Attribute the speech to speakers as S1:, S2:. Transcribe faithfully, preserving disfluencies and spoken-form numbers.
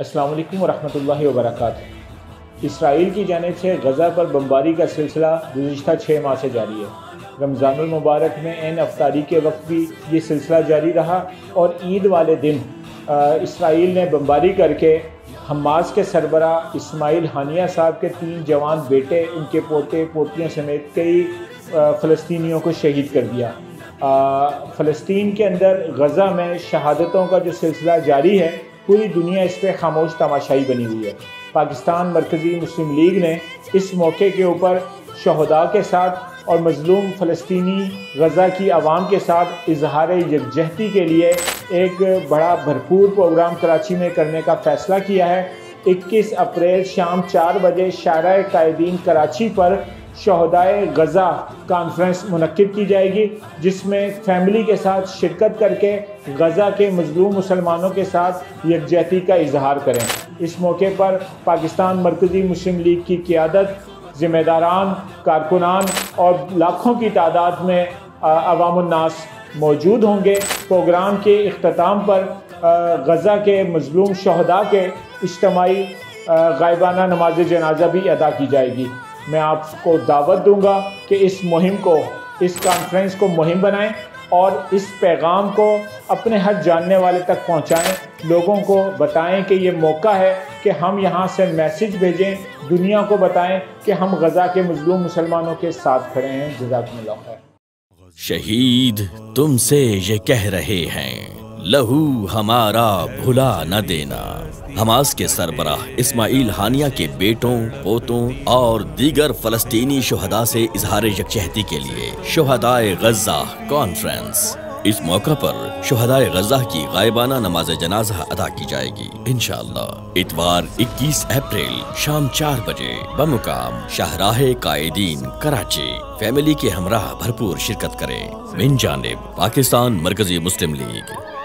S1: अस्सलाम वालेकुम वरहमतुल्लाहि वबरकातुहू। इसराइल की जानिब से गज़ा पर बमबारी का सिलसिला गुज़िश्ता छः माह से जारी है। रमज़ानुल मुबारक में ऐन अफ्तारी के वक्त भी ये सिलसिला जारी रहा और ईद वाले दिन इसराइल ने बमबारी करके हमास के सरबरा इस्माइल हानिया साहब के तीन जवान बेटे, उनके पोते पोतियों समेत कई फ़लस्तीनियों को शहीद कर दिया। फ़लस्तीन के अंदर गज़ा में शहादतों का जो सिलसिला जारी है, पूरी दुनिया इस पर खामोश तमाशाई बनी हुई है। पाकिस्तान मरकज़ी मुस्लिम लीग ने इस मौके के ऊपर शहदा के साथ और मज़लूम फ़लस्तीनी गज़ा की आवाम के साथ इजहार यकजहती के लिए एक बड़ा भरपूर प्रोग्राम कराची में करने का फ़ैसला किया है। इक्कीस अप्रैल शाम चार बजे शारा कायदीन कराची पर शहदाए गज़ा कॉन्फ्रेंस मुनक्किद की जाएगी, जिसमें फैमिली के साथ शिरकत करके गज़ा के मज़लूम मुसलमानों के साथ यकजहती का इजहार करें। इस मौके पर पाकिस्तान मरकज़ी मुस्लिम लीग की क़ियादत, ज़िम्मेदारान, कारकुनान और लाखों की तादाद में अवामुन्नास मौजूद होंगे। प्रोग्राम के इख्तिताम पर गज़ा के मज़लूम शहदा के इज्तिमाई गायबाना नमाज जनाजा भी अदा की जाएगी। मैं आपको दावत दूंगा कि इस मुहिम को, इस कॉन्फ्रेंस को मुहिम बनाएं और इस पैगाम को अपने हर जानने वाले तक पहुंचाएं। लोगों को बताएं कि ये मौका है कि हम यहाँ से मैसेज भेजें, दुनिया को बताएं कि हम गज़ा के मज़लूम मुसलमानों के साथ खड़े हैं। जज़ाकुमुल्लाह खैर।
S2: शहीद तुमसे ये कह रहे हैं, लहू हमारा भुला न देना। हमास के सरबराह इस्माइल हानिया के बेटों, पोतों और दीगर फलस्तीनी शुहदा से इजहार यकजहती के लिए शुहदाए गज़ा कॉन्फ्रेंस। इस मौका पर शुहदाए गज़ा की गायबाना नमाज जनाजा अदा की जाएगी इंशाअल्लाह। इतवार इक्कीस अप्रैल शाम चार बजे बमुकाम शाहराहे कायदीन कराची। फैमिली के हमराह भरपूर शिरकत करें। मिन जानिब पाकिस्तान मरकज़ी मुस्लिम लीग।